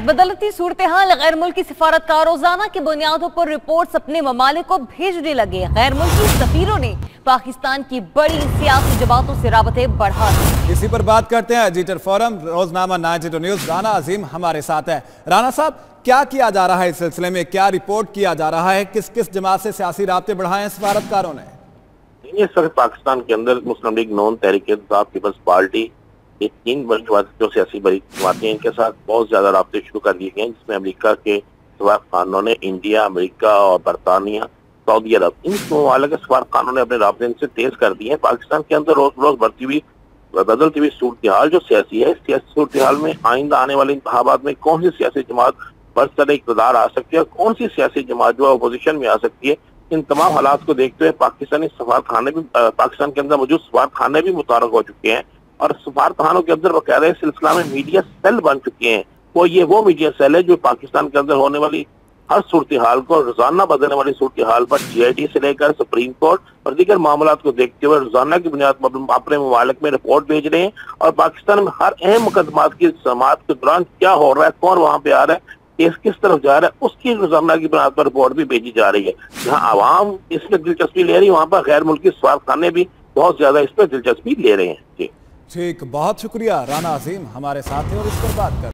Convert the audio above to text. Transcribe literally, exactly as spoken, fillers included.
بدلتی صورتحال غیر ملکی سفارتکار روزانہ کی بنیادوں پر رپورٹس اپنے ممالک کو بھیجنے لگے۔ غیر ملکی سفیروں نے پاکستان کی بڑی سیاسی جماعتوں سے رابطے بڑھا دیے۔ اسی پر بات کرتے ہیں ایڈیٹر فورم روزنامہ ninety two news Rana Azeem ہمارے ساتھ ہے۔ رانا صاحب، کیا کیا جا رہا ہے اس سلسلے میں؟ کیا رپورٹ کیا جا رہا ہے؟ کس کس جماعت سے سیاسی رابطے بڑھائے ہیں سفارتکاروں نے؟ اس وقت پاکستان کے اندر مسلم لیگ نون، تحریک انصاف، پیپلز پارٹی، یہ تین بڑی جو سیاسی بڑی جماعتیں ان کے ساتھ بہت زیادہ رابطے شروع کر دیے گئے ہیں، جس میں امریکہ کے سفارتخانوں نے، انڈیا، امریکہ اور برطانیہ، سعودی عرب، ان ممالک کے سفارتخانوں نے اپنے رابطے ان سے تیز کر دیے ہیں۔ پاکستان کے اندر روز روز بڑھتی ہوئی بدلتی ہوئی صورتحال جو سیاسی ہے، اس سیاسی صورتحال میں آئندہ آنے والے انتخابات میں کون سی سیاسی جماعت برسر اقتدار آ سکتی ہے، کون سی سیاسی جماعت جو اپوزیشن میں آ سکتی ہے، ان تمام حالات کو دیکھتے ہوئے پاکستانی سفارتخانے بھی پاکستان کے اندر موجود سفارتخانے بھی متحرک ہو چکے ہیں اور سفارتخانوں کے اندر باقاعدہ سلسلہ میں میڈیا سیل بن چکے ہیں۔ وہ یہ وہ میڈیا سیل ہے جو پاکستان کے اندر ہونے والی ہر صورتحال کو، روزانہ بدلنے والی صورتحال پر جی آئی ٹی سے لے کر سپریم کورٹ اور دیگر معاملات کو دیکھتے ہوئے روزانہ کی بنیاد پر اپنے ممالک میں رپورٹ بھیج رہے ہیں اور پاکستان میں ہر اہم مقدمات کی سماعت کے دوران کیا ہو رہا ہے، کون وہاں پہ آ رہا ہے، کیس کس طرف جا رہا ہے، اس کی روزانہ کی بنیاد پر رپورٹ بھی بھیجی جا رہی ہے۔ جہاں عوام اس میں دلچسپی لے رہی ہے، وہاں پر غیر ملکی سفارتخانے بھی بہت زیادہ اس پہ دلچسپی لے رہے ہیں۔ جی ٹھیک، بہت شکریہ رانا عظیم ہمارے ساتھ ہیں اور اس پر بات کر